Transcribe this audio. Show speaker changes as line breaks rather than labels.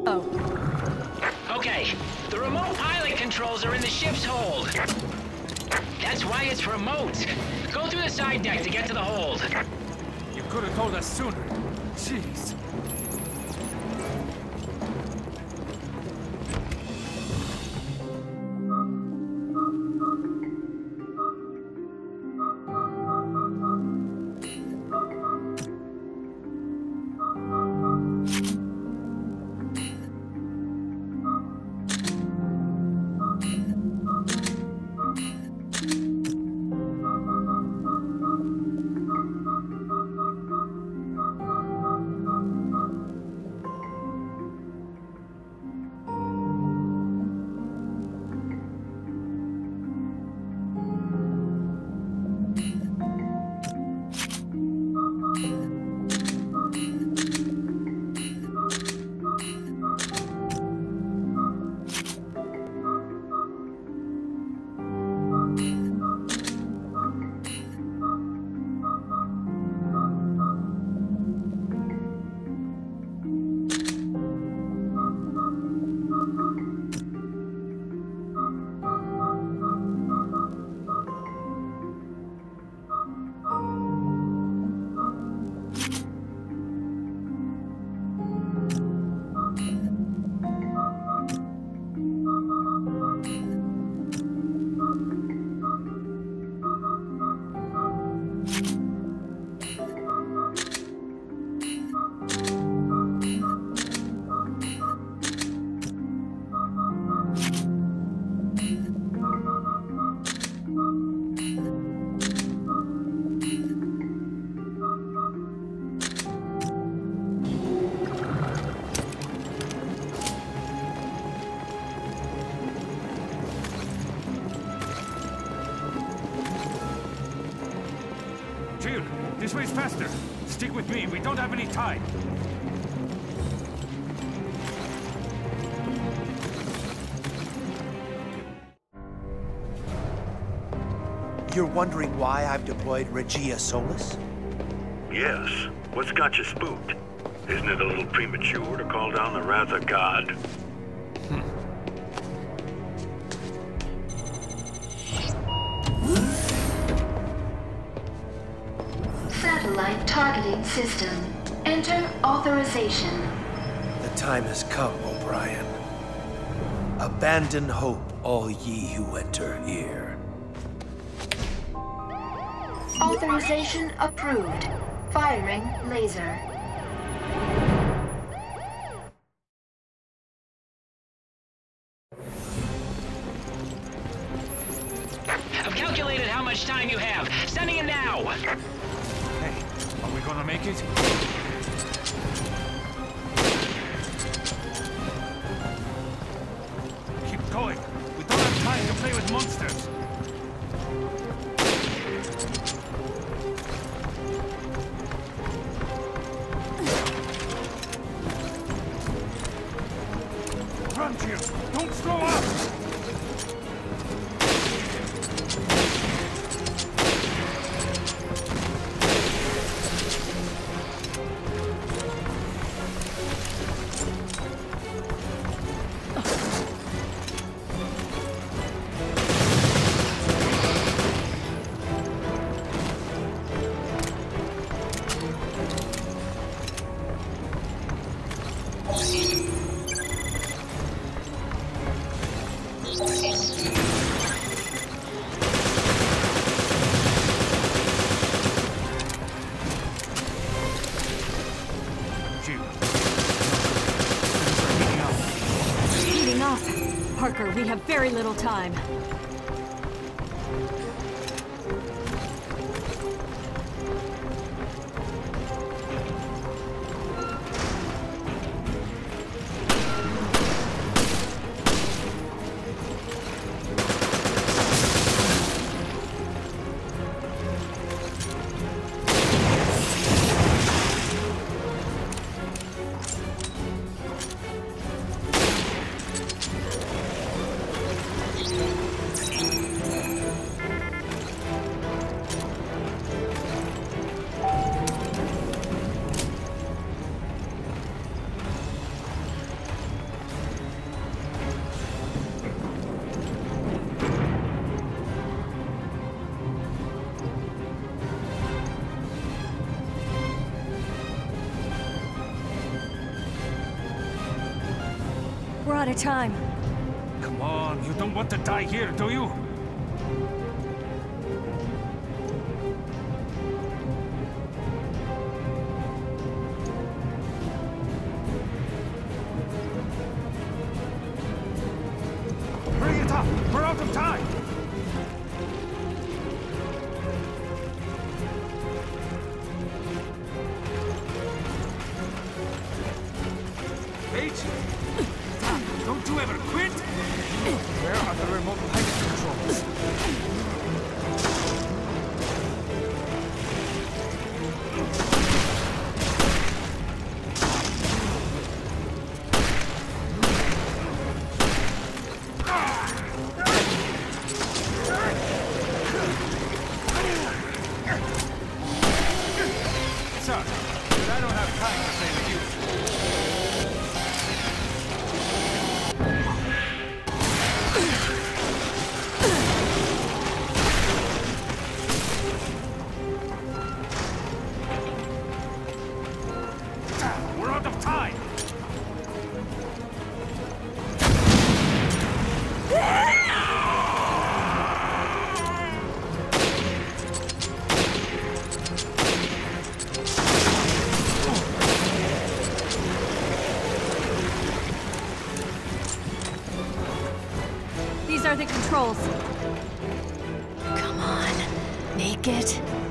Oh.
Okay, the remote pilot controls are in the ship's hold. That's why it's remote. Go through the side deck to get to the hold.
You could have told us sooner. Jeez. Jill, this way's faster. Stick with me, we don't have any time.
You're wondering why I've deployed Regia Solis?
Yes. What's got you spooked? Isn't it a little premature to call down the wrath of God?
Satellite targeting system. Enter authorization.
The time has come, O'Brien. Abandon hope, all ye who enter here.
Authorization approved. Firing laser.
I've calculated how much time you have. Sending it now.
Hey, are we gonna make it? Keep going. We don't have time to play with monsters. Run, Jill! Don't slow up!
Parker, we have very little time. We're out of time.
Come on, you don't want to die here, do you? Hurry it up! We're out of time! H! Don't you ever quit! Where are the remote pilot controls? Sorry, but I don't have time to play with you. We're out of time!
These are the controls.
Come on, make it.